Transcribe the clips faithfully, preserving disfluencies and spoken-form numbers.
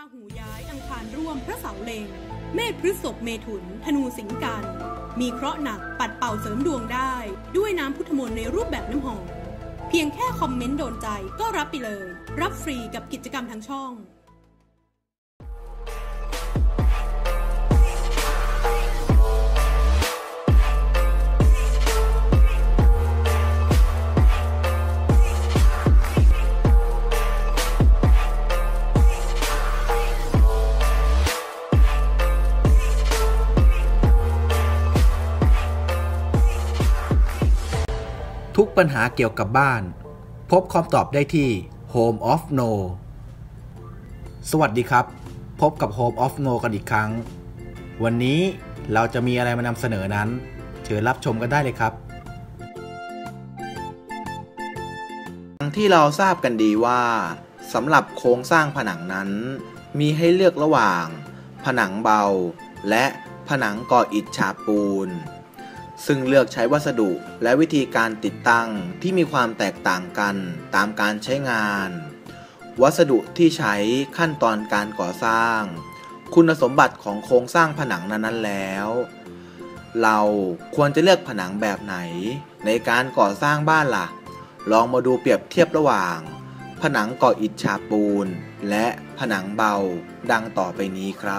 หูย้ายอังคารร่วมพระเสาเล็งเมษพฤษภเมถุนธนูสิงห์กันมีเคราะห์หนักปัดเป่าเสริมดวงได้ด้วยน้ำพุทธมนต์ในรูปแบบน้ำหอมเพียงแค่คอมเมนต์โดนใจก็รับไปเลยรับฟรีกับกิจกรรมทางช่องทุกปัญหาเกี่ยวกับบ้านพบคำตอบได้ที่ Home of No สวัสดีครับพบกับ Home of No กันอีกครั้งวันนี้เราจะมีอะไรมานำเสนอนั้นเชิญรับชมกันได้เลยครับอย่างที่เราทราบกันดีว่าสำหรับโครงสร้างผนังนั้นมีให้เลือกระหว่างผนังเบาและผนังก่ออิฐฉาบปูนซึ่งเลือกใช้วัสดุและวิธีการติดตั้งที่มีความแตกต่างกันตามการใช้งานวัสดุที่ใช้ขั้นตอนการก่อสร้างคุณสมบัติของโครงสร้างผนังนั้นๆแล้วเราควรจะเลือกผนังแบบไหนในการก่อสร้างบ้านล่ะลองมาดูเปรียบเทียบระหว่างผนังก่ออิฐฉาบปูนและผนังเบาดังต่อไปนี้ครับ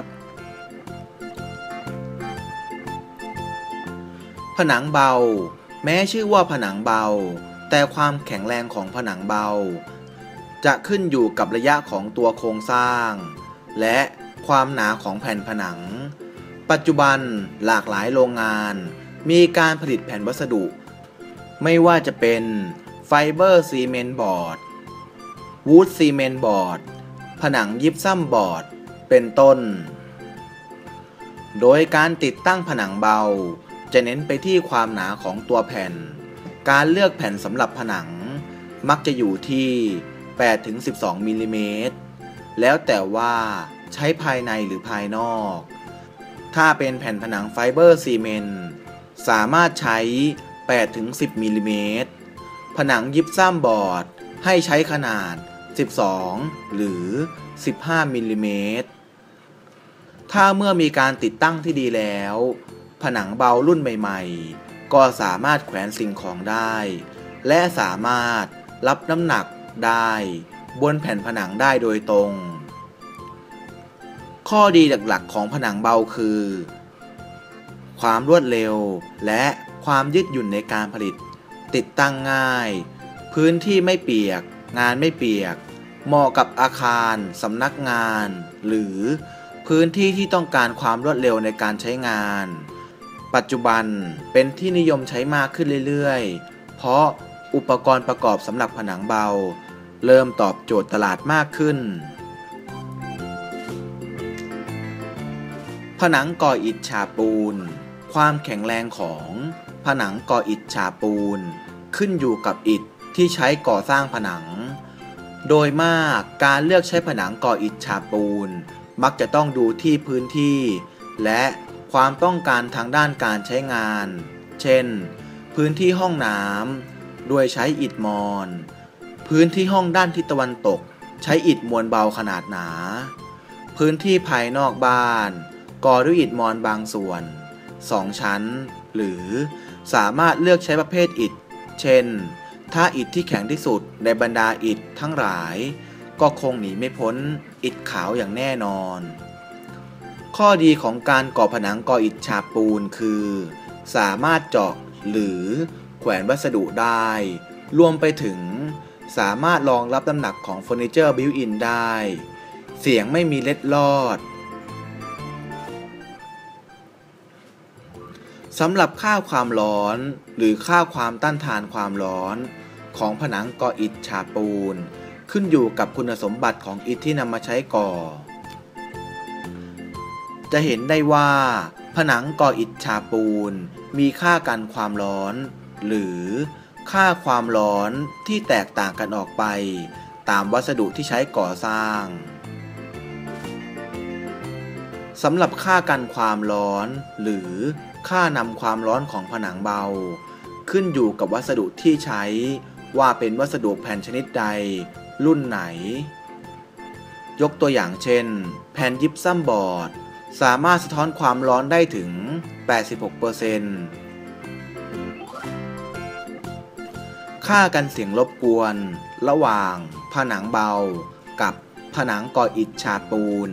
ผนังเบาแม้ชื่อว่าผนังเบาแต่ความแข็งแรงของผนังเบาจะขึ้นอยู่กับระยะของตัวโครงสร้างและความหนาของแผ่นผนังปัจจุบันหลากหลายโรงงานมีการผลิตแผ่นวัสดุไม่ว่าจะเป็นไฟเบอร์ซีเมนต์บอร์ดวูดซีเมนต์บอร์ดผนังยิปซัมบอร์ดเป็นต้นโดยการติดตั้งผนังเบาจะเน้นไปที่ความหนาของตัวแผ่นการเลือกแผ่นสำหรับผนังมักจะอยู่ที่แปดถึงสิบสองมิลลิเมตรแล้วแต่ว่าใช้ภายในหรือภายนอกถ้าเป็นแผ่นผนังไฟเบอร์ซีเมนต์สามารถใช้แปดถึงสิบมิลลิเมตรผนังยิปซัมบอร์ดให้ใช้ขนาดสิบสองหรือสิบห้ามิลลิเมตรถ้าเมื่อมีการติดตั้งที่ดีแล้วผนังเบารุ่นใหม่ๆก็สามารถแขวนสิ่งของได้และสามารถรับน้ำหนักได้บนแผ่นผนังได้โดยตรงข้อดีหลักๆของผนังเบาคือความรวดเร็วและความยืดหยุ่นในการผลิตติดตั้งง่ายพื้นที่ไม่เปียกงานไม่เปียกเหมาะกับอาคารสำนักงานหรือพื้นที่ที่ต้องการความรวดเร็วในการใช้งานปัจจุบันเป็นที่นิยมใช้มากขึ้นเรื่อยๆเพราะอุปกรณ์ประกอบสำหรับผนังเบาเริ่มตอบโจทย์ตลาดมากขึ้นผนังก่ออิฐฉาบปูนความแข็งแรงของผนังก่ออิฐฉาบปูนขึ้นอยู่กับอิฐที่ใช้ก่อสร้างผนังโดยมากการเลือกใช้ผนังก่ออิฐฉาบปูนมักจะต้องดูที่พื้นที่และความต้องการทางด้านการใช้งานเช่นพื้นที่ห้องน้ำด้วยใช้อิฐมอญพื้นที่ห้องด้านทิศตะวันตกใช้อิฐมวลเบาขนาดหนาพื้นที่ภายนอกบ้านก่อด้วยอิฐมอญบางส่วนสองชั้นหรือสามารถเลือกใช้ประเภทอิฐเช่นถ้าอิฐที่แข็งที่สุดในบรรดาอิฐทั้งหลายก็คงหนีไม่พ้นอิฐขาวอย่างแน่นอนข้อดีของการก่อผนังก่ออิฐฉาบปูนคือสามารถเจาะหรือแขวนวัสดุได้รวมไปถึงสามารถรองรับน้ำหนักของเฟอร์นิเจอร์บิวต์อินได้เสียงไม่มีเล็ดลอดสำหรับค่าความร้อนหรือค่าความต้านทานความร้อนของผนังก่ออิฐฉาบปูนขึ้นอยู่กับคุณสมบัติของอิฐที่นำมาใช้ก่อจะเห็นได้ว่าผนังก่ออิฐฉาบปูนมีค่ากันความร้อนหรือค่าความร้อนที่แตกต่างกันออกไปตามวัสดุที่ใช้ก่อสร้างสำหรับค่ากันความร้อนหรือค่านำความร้อนของผนังเบาขึ้นอยู่กับวัสดุที่ใช้ว่าเป็นวัสดุแผ่นชนิดใดรุ่นไหนยกตัวอย่างเช่นแผ่นยิปซัมบอร์ดสามารถสะท้อนความร้อนได้ถึง แปดสิบหกเปอร์เซ็นต์ ค่ากันเสียงรบกวนระหว่างผนังเบากับผนังก่ออิฐฉาบปูน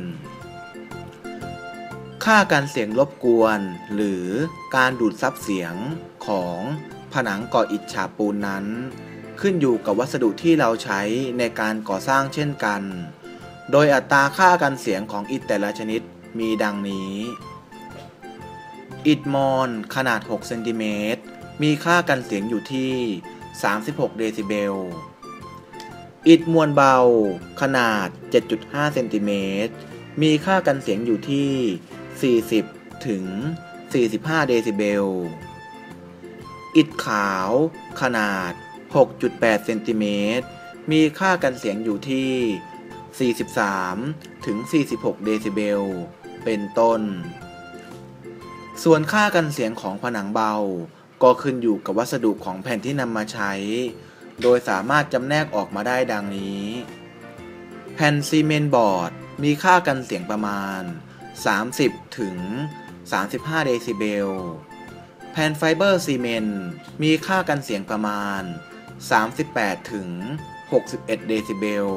ค่ากันเสียงรบกวนหรือการดูดซับเสียงของผนังก่ออิฐฉาบปูนนั้นขึ้นอยู่กับวัสดุที่เราใช้ในการก่อสร้างเช่นกันโดยอัตราค่ากันเสียงของอิฐแต่ละชนิดมีดังนี้อิฐมอนขนาดหกเซนติเมตรมีค่ากันเสียงอยู่ที่สามสิบหกเดซิเบลอิฐมวลเบาขนาด เจ็ดจุดห้าเซนติเมตรมีค่ากันเสียงอยู่ที่สี่สิบถึงสี่สิบห้าเดซิเบลอิฐขาวขนาด หกจุดแปดเซนติเมตรมีค่ากันเสียงอยู่ที่สี่สิบสามถึงสี่สิบหกเดซิเบลเป็นต้นส่วนค่ากันเสียงของผนังเบาก็ขึ้นอยู่กับวัสดุของแผ่นที่นำมาใช้โดยสามารถจำแนกออกมาได้ดังนี้แผ่นซีเมนต์บอร์ดมีค่ากันเสียงประมาณสามสิบถึงสามสิบห้าเดซิเบลแผ่นไฟเบอร์ซีเมนต์มีค่ากันเสียงประมาณสามสิบแปดถึงหกสิบเอ็ดเดซิเบล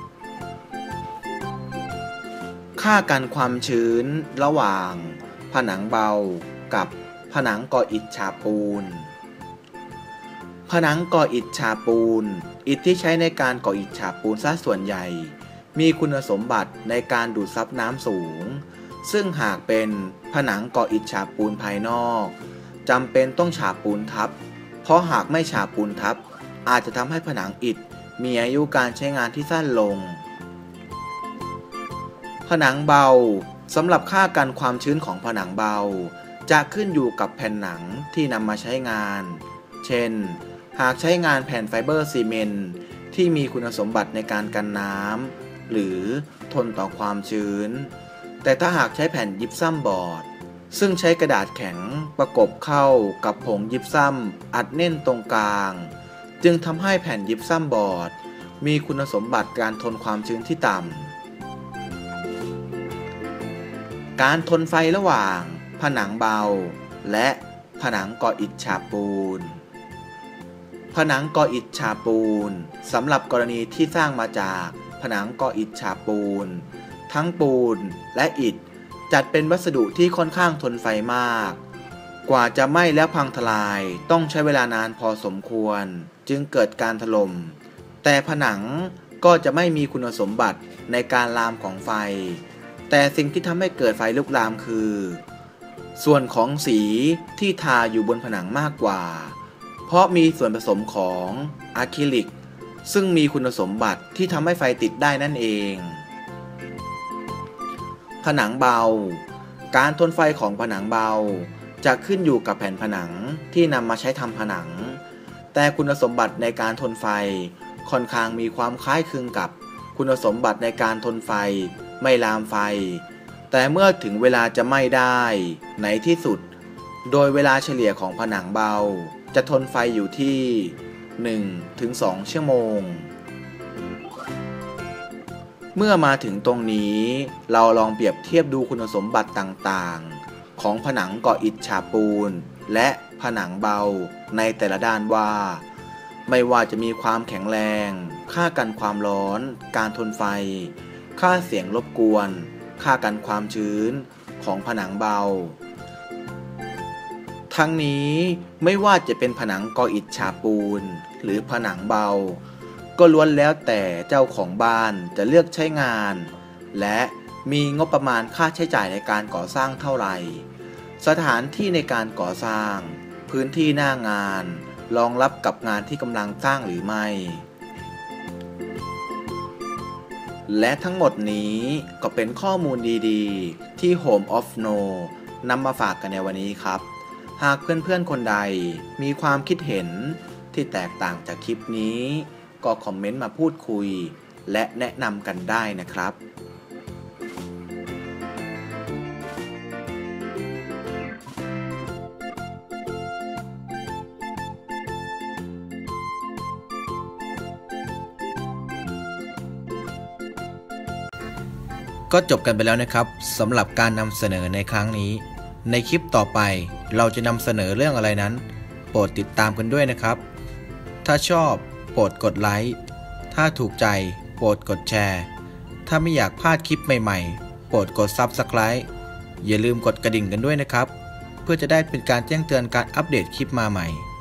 ค่ากันความชื้นระหว่างผนังเบากับผนังก่ออิฐฉาบปูนผนังก่ออิฐฉาบปูนอิฐที่ใช้ในการก่ออิฐฉาบปูนซะส่วนใหญ่มีคุณสมบัติในการดูดซับน้ำสูงซึ่งหากเป็นผนังก่ออิฐฉาบปูนภายนอกจำเป็นต้องฉาบปูนทับเพราะหากไม่ฉาบปูนทับอาจจะทำให้ผนังอิฐมีอายุการใช้งานที่สั้นลงผนังเบาสำหรับค่ากันความชื้นของผนังเบาจะขึ้นอยู่กับแผ่นหนังที่นำมาใช้งานเช่นหากใช้งานแผ่นไฟเบอร์ซีเมนต์ที่มีคุณสมบัติในการกันน้ำหรือทนต่อความชื้นแต่ถ้าหากใช้แผ่นยิปซัมบอร์ดซึ่งใช้กระดาษแข็งประกบเข้ากับผงยิปซัมอัดแน่นตรงกลางจึงทำให้แผ่นยิปซัมบอร์ดมีคุณสมบัติการทนความชื้นที่ต่ำการทนไฟระหว่างผนังเบาและผนังก่ออิฐฉาบปูนผนังก่ออิฐฉาบปูนสำหรับกรณีที่สร้างมาจากผนังก่ออิฐฉาบปูนทั้งปูนและอิฐจัดเป็นวัสดุที่ค่อนข้างทนไฟมากกว่าจะไหม้และพังทลายต้องใช้เวลานานพอสมควรจึงเกิดการถล่มแต่ผนังก็จะไม่มีคุณสมบัติในการลามของไฟแต่สิ่งที่ทำให้เกิดไฟลุกลามคือส่วนของสีที่ทาอยู่บนผนังมากกว่าเพราะมีส่วนผสมของอะคริลิกซึ่งมีคุณสมบัติที่ทำให้ไฟติดได้นั่นเองผนังเบาการทนไฟของผนังเบาจะขึ้นอยู่กับแผ่นผนังที่นำมาใช้ทำผนังแต่คุณสมบัติในการทนไฟค่อนข้างมีความคล้ายคลึงกับคุณสมบัติในการทนไฟไม่ลามไฟแต่เมื่อถึงเวลาจะไหม้ได้ในที่สุดโดยเวลาเฉลี่ยของผนังเบาจะทนไฟอยู่ที่ หนึ่งถึงสอง ชั่วโมงเมื่อมาถึงตรงนี้เราลองเปรียบเทียบดูคุณสมบัติต่างๆของผนังก่ออิฐฉาบปูนและผนังเบาในแต่ละด้านว่าไม่ว่าจะมีความแข็งแรงค่ากันความร้อนการทนไฟค่าเสียงรบกวนค่ากันความชื้นของผนังเบาทั้งนี้ไม่ว่าจะเป็นผนังก่ออิฐฉาบปูนหรือผนังเบาก็ล้วนแล้วแต่เจ้าของบ้านจะเลือกใช้งานและมีงบประมาณค่าใช้จ่ายในการก่อสร้างเท่าไหร่สถานที่ในการก่อสร้างพื้นที่หน้างานรองรับกับงานที่กำลังสร้างหรือไม่และทั้งหมดนี้ก็เป็นข้อมูลดีๆที่ Home of Snow นำมาฝากกันในวันนี้ครับหากเพื่อนๆคนใดมีความคิดเห็นที่แตกต่างจากคลิปนี้ก็คอมเมนต์มาพูดคุยและแนะนำกันได้นะครับก็จบกันไปแล้วนะครับสำหรับการนำเสนอในครั้งนี้ในคลิปต่อไปเราจะนำเสนอเรื่องอะไรนั้นโปรดติดตามกันด้วยนะครับถ้าชอบโปรดกดไลค์ถ้าถูกใจโปรดกดแชร์ถ้าไม่อยากพลาดคลิปใหม่ๆโปรดกด ซับสไครบ์ อย่าลืมกดกระดิ่งกันด้วยนะครับเพื่อจะได้เป็นการแจ้งเตือนการอัปเดตคลิปมาใหม่